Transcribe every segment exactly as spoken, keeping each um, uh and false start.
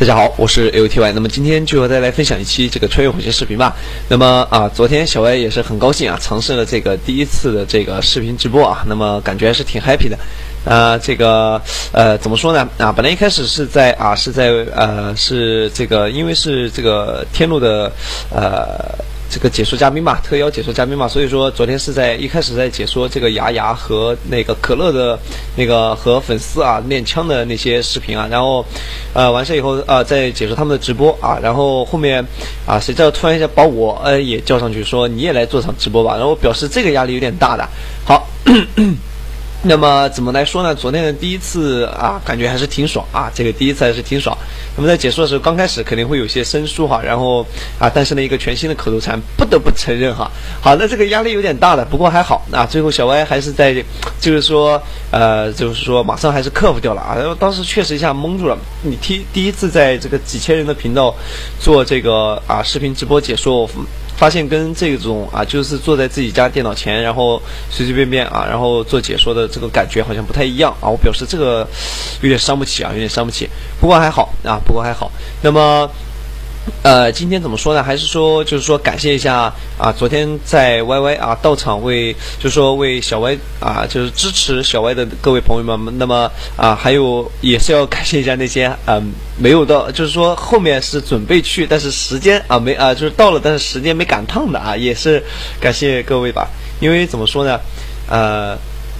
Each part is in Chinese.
大家好，我是 L T Y。那么今天就和大家来分享一期这个穿越火线视频吧。那么啊，昨天小歪也是很高兴啊，尝试了这个第一次的这个视频直播啊，那么感觉还是挺 happy 的。啊，这个呃怎么说呢？啊，本来一开始是在啊是在呃是这个，因为是这个天路的呃。这个解说嘉宾嘛，特邀解说嘉宾嘛，所以说昨天是在一开始在解说这个牙牙和那个可乐的那个和粉丝啊练枪的那些视频啊，然后呃完事以后呃再解说他们的直播啊，然后后面啊谁知道突然一下把我呃也叫上去说你也来做场直播吧，然后我表示这个压力有点大的。好。那么怎么来说呢？昨天的第一次啊，感觉还是挺爽啊，这个第一次还是挺爽。那么在解说的时候，刚开始肯定会有些生疏哈，然后啊，但是呢，一个全新的口头禅，不得不承认哈。好，那这个压力有点大的，不过还好啊。最后小歪还是在，就是说，呃，就是说马上还是克服掉了啊。然后当时确实一下懵住了，你第第一次在这个几千人的频道做这个啊视频直播解说。发现跟这种啊，就是坐在自己家电脑前，然后随随便便啊，然后做解说的这个感觉好像不太一样啊。我表示这个有点伤不起啊，有点伤不起。不过还好啊，不过还好。那么。呃，今天怎么说呢？还是说，就是说，感谢一下啊，昨天在 Y Y 啊到场为，就是说为小歪啊，就是支持小歪的各位朋友们。那么啊，还有也是要感谢一下那些嗯、呃、没有到，就是说后面是准备去，但是时间啊没啊就是到了，但是时间没赶趟的啊，也是感谢各位吧。因为怎么说呢，呃。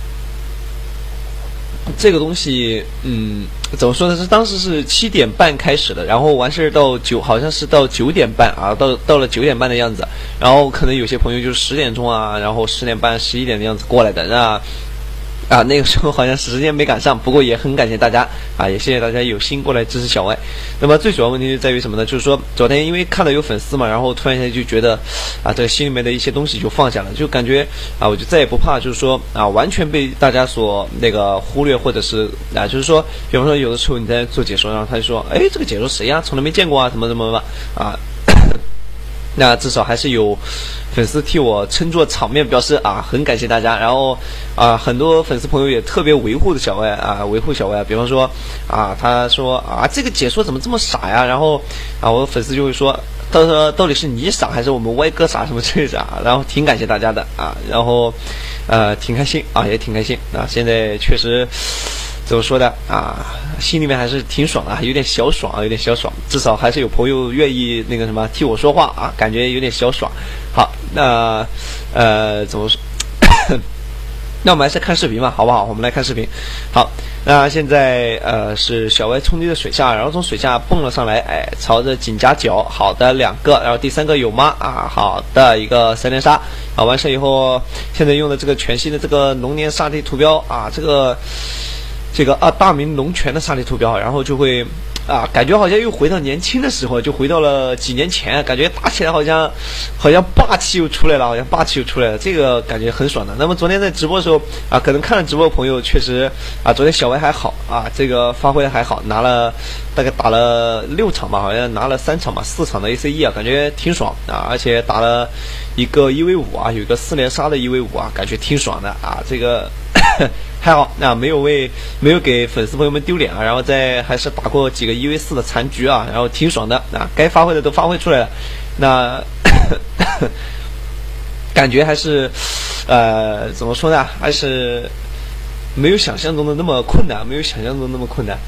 这个东西，嗯，怎么说呢？是当时是七点半开始的，然后完事儿到九，好像是到九点半啊，到到了九点半的样子。然后可能有些朋友就是十点钟啊，然后十点半、十一点的样子过来的，那啊那个时候好像时间没赶上，不过也很感谢大家啊，也谢谢大家有心过来支持小歪。那么最主要问题就在于什么呢？就是说昨天因为看到有粉丝嘛，然后突然间就觉得啊，这个心里面的一些东西就放下了，就感觉啊，我就再也不怕，就是说啊，完全被大家所那个忽略，或者是啊，就是说，比方说有的时候你在做解说，然后他就说，哎，这个解说谁呀？从来没见过啊，怎么怎么怎么啊。那至少还是有粉丝替我撑住场面，表示啊很感谢大家。然后啊很多粉丝朋友也特别维护的小歪啊，维护小歪。比方说啊他说啊这个解说怎么这么傻呀？然后啊我粉丝就会说，到时到底是你傻还是我们歪哥傻什么之类的啊？然后挺感谢大家的啊，然后呃挺开心啊，也挺开心啊。现在确实。怎么说的啊？心里面还是挺爽的，有点小爽，有点小爽。至少还是有朋友愿意那个什么替我说话啊，感觉有点小爽。好，那呃怎么说？那我们还是看视频吧，好不好？我们来看视频。好，那现在呃是小歪冲击的水下，然后从水下蹦了上来，哎，朝着井夹角，好的两个，然后第三个有吗？啊，好的一个三连杀。啊，完事以后，现在用的这个全新的这个龙年杀敌图标啊，这个。这个啊，大明龙泉的杀敌图标，然后就会啊，感觉好像又回到年轻的时候，就回到了几年前，感觉打起来好像好像霸气又出来了，好像霸气又出来了，这个感觉很爽的。那么昨天在直播的时候啊，可能看了直播的朋友确实啊，昨天小歪还好啊，这个发挥还好，拿了大概打了六场吧，好像拿了三场吧，四场的 A C E 啊，感觉挺爽啊，而且打了一个一 V 五啊，有一个四连杀的一 V 五啊，感觉挺爽的啊，这个。还好，那、啊、没有为没有给粉丝朋友们丢脸啊，然后再还是打过几个一 V 四的残局啊，然后挺爽的啊，该发挥的都发挥出来了，那感觉还是呃怎么说呢，还是没有想象中的那么困难，没有想象中那么困难。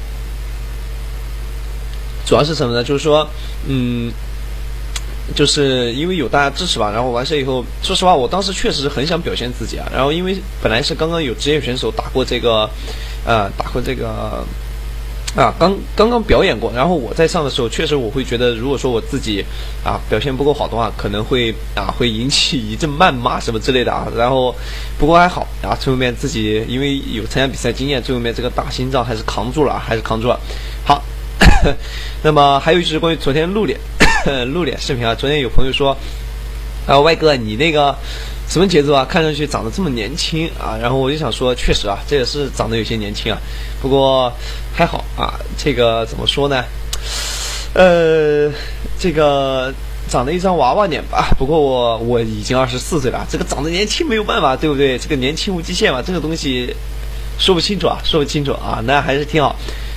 主要是什么呢？就是说，嗯。就是因为有大家支持吧，然后完事以后，说实话，我当时确实很想表现自己啊。然后因为本来是刚刚有职业选手打过这个，呃，打过这个，啊，刚刚刚表演过。然后我在上的时候，确实我会觉得，如果说我自己啊表现不够好的话，可能会啊会引起一阵谩骂什么之类的啊。然后不过还好啊，最后面自己因为有参加比赛经验，最后面这个大心脏还是扛住了，还是扛住了。好，那么还有就是关于昨天露脸。露脸视频啊，昨天有朋友说，啊，歪哥你那个什么节奏啊，看上去长得这么年轻啊，然后我就想说，确实啊，这也是长得有些年轻啊，不过还好啊，这个怎么说呢？呃，这个长得一张娃娃脸吧，不过我我已经二十四岁了，这个长得年轻没有办法，对不对？这个年轻无极限嘛，这个东西说不清楚啊，说不清楚啊，那还是挺好。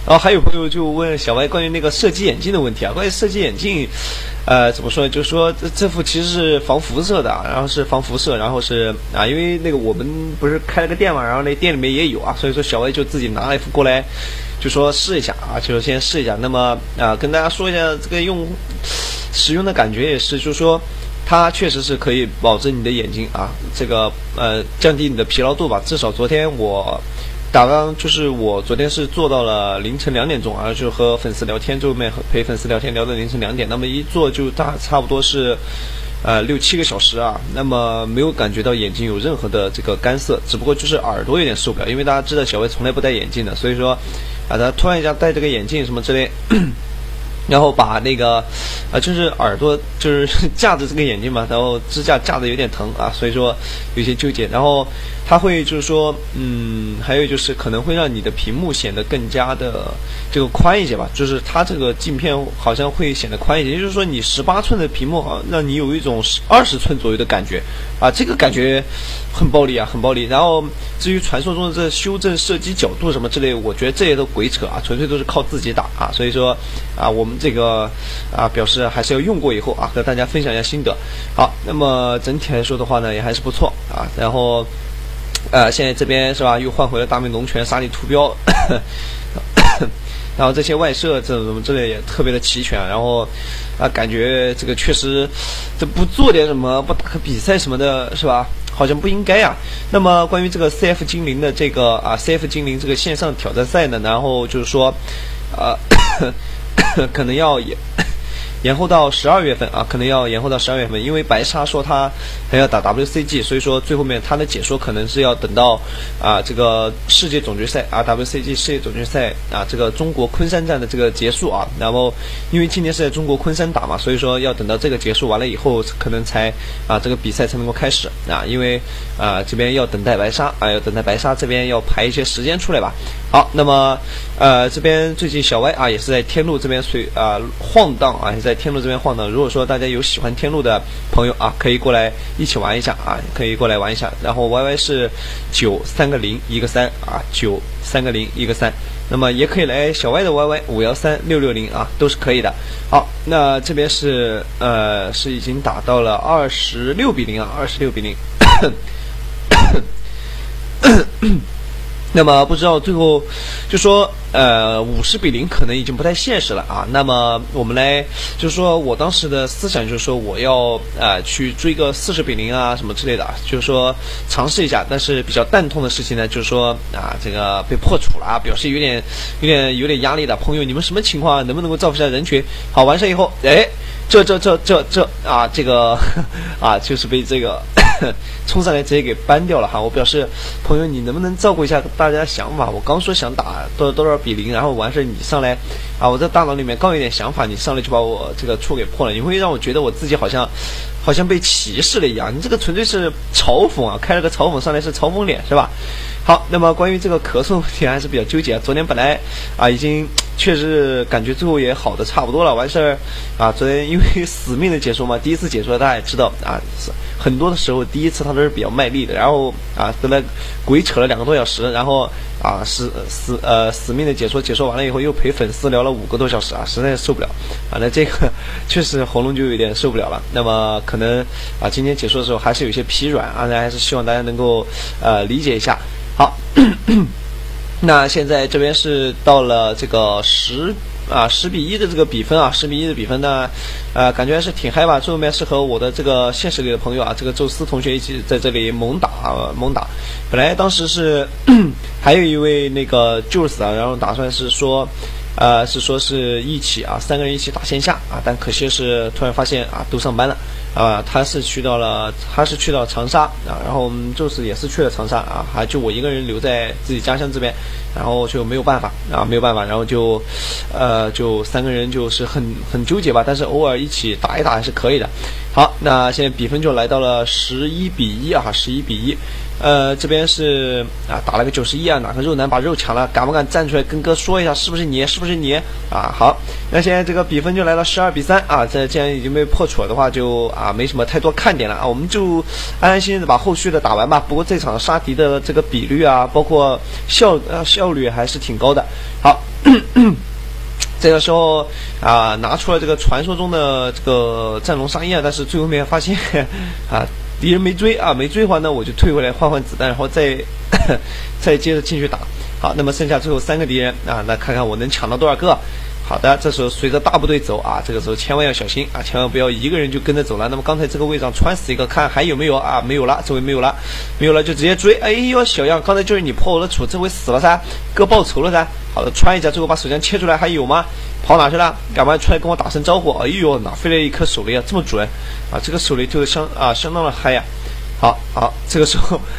然后还有朋友就问小歪关于那个射击眼镜的问题啊，关于射击眼镜，呃，怎么说呢？就是说这这副其实是防辐射的，然后是防辐射，然后是啊，因为那个我们不是开了个店嘛，然后那店里面也有啊，所以说小歪就自己拿了一副过来，就说试一下啊，就是先试一下。那么啊，跟大家说一下这个用使用的感觉也是，就是说它确实是可以保证你的眼睛啊，这个呃降低你的疲劳度吧。至少昨天我。打刚就是我昨天是做到了凌晨两点钟啊，就和粉丝聊天，后面陪粉丝聊天聊到凌晨两点，那么一做就大差不多是呃六七个小时啊，那么没有感觉到眼睛有任何的这个干涩，只不过就是耳朵有点受不了，因为大家知道小薇从来不戴眼镜的，所以说啊他突然一下戴这个眼镜什么之类。然后把那个，啊，就是耳朵就是架着这个眼镜嘛，然后支架架的有点疼啊，所以说有些纠结。然后它会就是说，嗯，还有就是可能会让你的屏幕显得更加的这个宽一些吧，就是它这个镜片好像会显得宽一些，也就是说你十八寸的屏幕好像让你有一种二十寸左右的感觉啊，这个感觉很暴力啊，很暴力。然后至于传说中的这修正射击角度什么之类，我觉得这些都鬼扯啊，纯粹都是靠自己打啊，所以说啊，我们。这个啊，表示还是要用过以后啊，和大家分享一下心得。好，那么整体来说的话呢，也还是不错啊。然后，呃，现在这边是吧，又换回了大明龙泉、沙利图标，然后这些外设这什么之类也特别的齐全。然后啊，感觉这个确实，这不做点什么，不打个比赛什么的，是吧？好像不应该啊。那么关于这个 C F 精灵的这个啊 ，C F 精灵这个线上挑战赛呢，然后就是说，呃。可能要延延后到十二月份啊，可能要延后到十二月份，因为白鲨说他还要打 W C G， 所以说最后面他的解说可能是要等到啊这个世界总决赛啊 W C G 世界总决赛啊这个中国昆山站的这个结束啊，然后因为今年是在中国昆山打嘛，所以说要等到这个结束完了以后，可能才啊这个比赛才能够开始啊，因为啊这边要等待白鲨啊要等待白鲨这边要排一些时间出来吧。好，那么呃这边最近小歪啊也是在天路这边随啊晃荡啊，也在天路这边晃荡。如果说大家有喜欢天路的朋友啊，可以过来一起玩一下啊，可以过来玩一下。然后 Y Y 是九三个零一个三啊，九三个零一个三。那么也可以来小歪的 Y Y 五幺三六六零啊，都是可以的。好，那这边是呃是已经打到了二十六比零啊，二十六比零。那么不知道最后就说呃五十比零可能已经不太现实了啊。那么我们来就是说我当时的思想就是说我要呃去追个四十比零啊什么之类的啊，就是说尝试一下。但是比较蛋痛的事情呢，就是说啊这个被破处了啊，表示有点有点有点压力的朋友，你们什么情况啊？能不能够造福一下人群？好，完事以后，哎，这这这这这啊这个啊就是被这个。冲上来直接给搬掉了哈！我表示，朋友，你能不能照顾一下大家想法？我刚说想打多少多少比零，然后完事你上来啊，我在大脑里面刚有点想法，你上来就把我这个处给破了，你会让我觉得我自己好像好像被歧视了一样。你这个纯粹是嘲讽啊，开了个嘲讽上来是嘲讽脸是吧？好，那么关于这个咳嗽问题还是比较纠结。昨天本来啊已经确实感觉最后也好的差不多了，完事儿啊，昨天因为死命的解说嘛，第一次解说大家也知道啊，很多的时候第一次他都是比较卖力的，然后啊跟他鬼扯了两个多小时，然后啊死死呃死命的解说，解说完了以后又陪粉丝聊了五个多小时啊，实在是受不了啊，那这个确实喉咙就有点受不了了。那么可能啊今天解说的时候还是有些疲软啊，那还是希望大家能够呃理解一下。好，那现在这边是到了这个十啊十比一的这个比分啊，十比一的比分呢，呃，感觉还是挺嗨吧。最后面是和我的这个现实里的朋友啊，这个宙斯同学一起在这里猛打啊猛打。本来当时是还有一位那个 Jules 啊，然后打算是说。呃，是说是一起啊，三个人一起打线下啊，但可惜是突然发现啊，都上班了啊，他是去到了，他是去到长沙啊，然后我们就是也是去了长沙啊，还就我一个人留在自己家乡这边，然后就没有办法啊，没有办法，然后就呃，就三个人就是很很纠结吧，但是偶尔一起打一打还是可以的。好，那现在比分就来到了十一比一啊，十一比一。呃，这边是啊，打了个九十一啊，哪个肉男把肉抢了，敢不敢站出来跟哥说一下，是不是你，是不是你啊？好，那现在这个比分就来到十二比三啊，这既然已经被破处了的话，就啊没什么太多看点了啊，我们就安安心心的把后续的打完吧。不过这场杀敌的这个比率啊，包括效呃效率还是挺高的。好， 这个时候啊，拿出了这个传说中的这个战龙杀叶，但是最后面发现啊，敌人没追啊，没追的话呢，我就退回来换换子弹，然后再再接着进去打。好，那么剩下最后三个敌人啊，那看看我能抢到多少个。好的，这时候随着大部队走啊，这个时候千万要小心啊，千万不要一个人就跟着走了。那么刚才这个位上穿死一个，看还有没有啊？没有了，这回没有了，没有了就直接追。哎呦，小样，刚才就是你破我的处，这回死了噻，哥报仇了噻。好的，穿一下，最后把手枪切出来，还有吗？跑哪去了？赶快出来跟我打声招呼。哎呦，哪飞来一颗手雷啊？这么准啊！这个手雷就相啊相当的嗨呀。好好，这个时候。